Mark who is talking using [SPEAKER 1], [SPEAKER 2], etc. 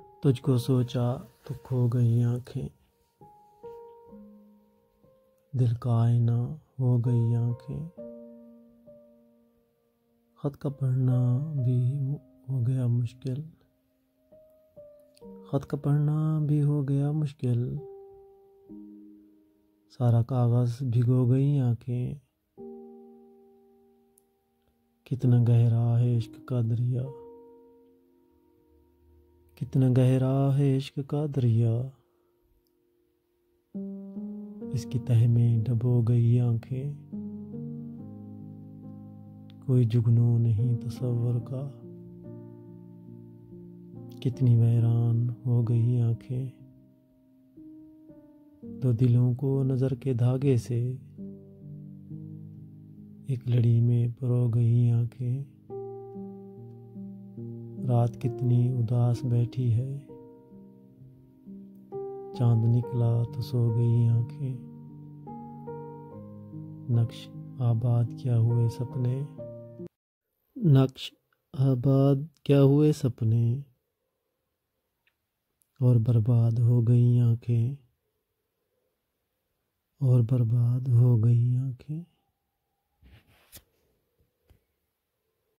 [SPEAKER 1] तुझको सोचा तो खो गई आंखें, दिल का आईना हो गई आंखें। खत का पढ़ना भी हो गया मुश्किल, खत का पढ़ना भी हो गया मुश्किल। सारा कागज भिगो गई आंखें। कितना गहरा है इश्क का दरिया, कितना गहरा है इश्क का दरिया। इसकी तह में डबो गई आंखें। कोई जुगनू नहीं तसव्वुर का, कितनी वैरान हो गई आंखें। दो दिलों को नज़र के धागे से एक लड़ी में पिरो गई आंखें। रात कितनी उदास बैठी है, चांद निकला तो सो गई आंखें। नक्श आबाद क्या हुए सपने, नक्श आबाद क्या हुए सपने, और बर्बाद हो गई आंखें, और बर्बाद हो गई आंखें।